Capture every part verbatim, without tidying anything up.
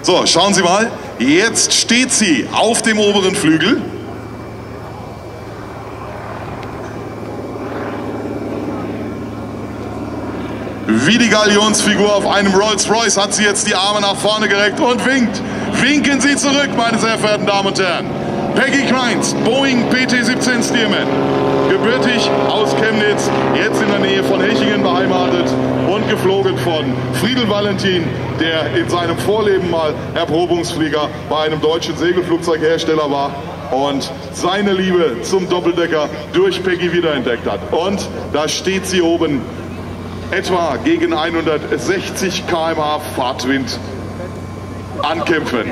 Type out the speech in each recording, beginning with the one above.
So, schauen Sie mal, jetzt steht sie auf dem oberen Flügel. Wie die Galionsfigur auf einem Rolls-Royce hat sie jetzt die Arme nach vorne gereckt und winkt. Winken Sie zurück, meine sehr verehrten Damen und Herren. Peggy Kreinz, Boeing P T siebzehn Stearman, gebürtig aus Chemnitz, jetzt in der Nähe von Hechingen beheimatet und geflogen von Friedel Valentin, der in seinem Vorleben mal Erprobungsflieger bei einem deutschen Segelflugzeughersteller war und seine Liebe zum Doppeldecker durch Peggy wiederentdeckt hat. Und da steht sie oben, etwa gegen hundertsechzig Kilometer pro Stunde Fahrtwind ankämpfen.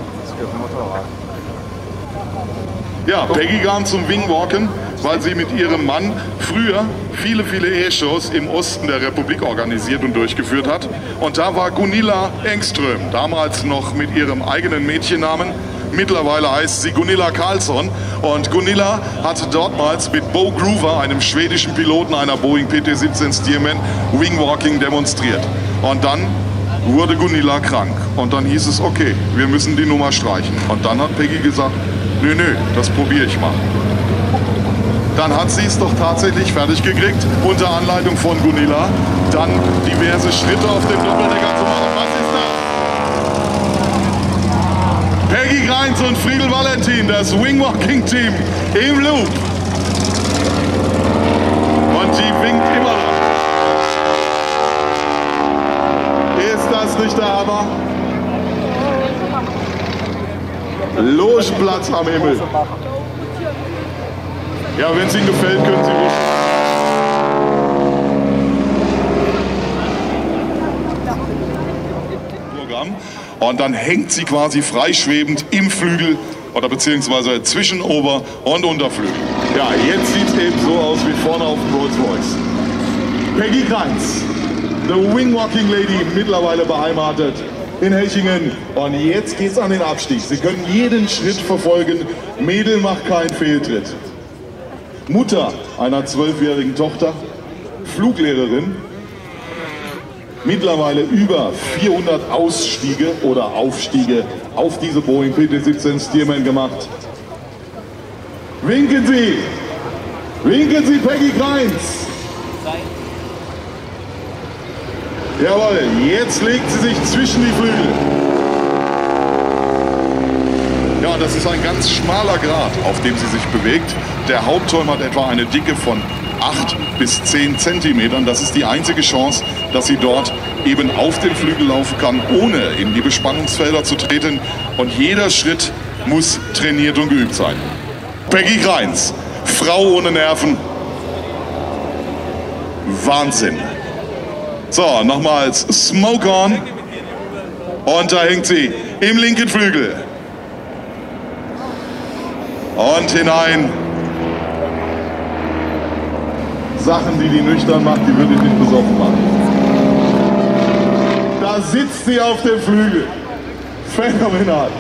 Ja, Peggy kam zum Wingwalken, weil sie mit ihrem Mann früher viele, viele Airshows im Osten der Republik organisiert und durchgeführt hat. Und da war Gunilla Engström, damals noch mit ihrem eigenen Mädchennamen. Mittlerweile heißt sie Gunilla Carlsson. Und Gunilla hatte dortmals mit Bo Groover, einem schwedischen Piloten einer Boeing P T siebzehn Stearman, Wingwalking demonstriert. Und dann wurde Gunilla krank. Und dann hieß es, okay, wir müssen die Nummer streichen. Und dann hat Peggy gesagt, nö, nö, das probiere ich mal. Dann hat sie es doch tatsächlich fertig gekriegt, unter Anleitung von Gunilla, dann diverse Schritte auf dem Doppeldecker zu machen. Was ist das? Peggy Kreinz und Friedel Valentin, das Wingwalking-Team im Loop. Und die winkt immer noch. Ist das nicht der Hammer? Logeplatz am Himmel. Ja, wenn es Ihnen gefällt, können Sie ruhig. Programm. Und dann hängt sie quasi freischwebend im Flügel oder beziehungsweise zwischen Ober- und Unterflügel. Ja, jetzt sieht es eben so aus wie vorne auf dem Rolls-Royce. Peggy Kreinz, the Wingwalking Lady, mittlerweile beheimatet in Hechingen. Und jetzt geht's an den Abstieg. Sie können jeden Schritt verfolgen. Mädel macht keinen Fehltritt. Mutter einer zwölfjährigen Tochter, Fluglehrerin, mittlerweile über vierhundert Ausstiege oder Aufstiege auf diese Boeing P T siebzehn Stearman gemacht. Winken Sie! Winken Sie, Peggy Kreinz! Jawohl, jetzt legt sie sich zwischen die Flügel. Ja, das ist ein ganz schmaler Grat, auf dem sie sich bewegt. Der Hauptturm hat etwa eine Dicke von acht bis zehn Zentimetern. Das ist die einzige Chance, dass sie dort eben auf den Flügel laufen kann, ohne in die Bespannungsfelder zu treten. Und jeder Schritt muss trainiert und geübt sein. Peggy Kreinz, Frau ohne Nerven. Wahnsinn. So, nochmals Smoke on. Und da hängt sie im linken Flügel. Und hinein. Sachen, die die nüchtern macht, die würde ich nicht besoffen machen. Da sitzt sie auf dem Flügel. Phänomenal.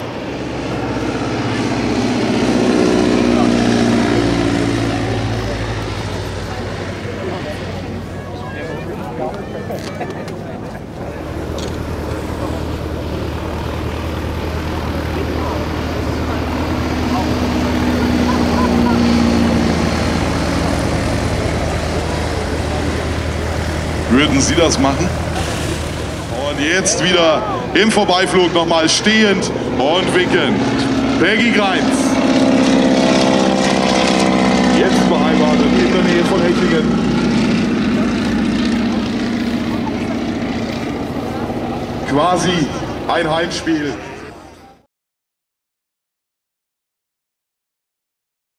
Würden Sie das machen? Und jetzt wieder im Vorbeiflug nochmal stehend und winkend. Peggy Kreinz. Jetzt beheimatet in der Nähe von Hechingen. Quasi ein Heimspiel